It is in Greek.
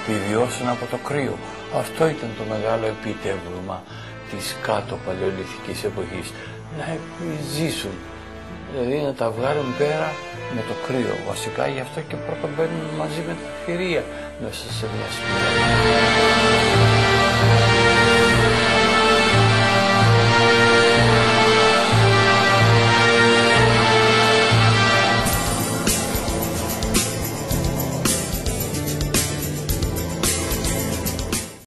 επιβιώσουν από το κρύο. Αυτό ήταν το μεγάλο επίτευγμα της κάτω παλαιολιθικής εποχής. Να επιζήσουν, δηλαδή να τα βγάλουν πέρα με το κρύο. Βασικά γι' αυτό και πρώτα μπαίνουν μαζί με τη θηρία μέσα σε μια σπίτι.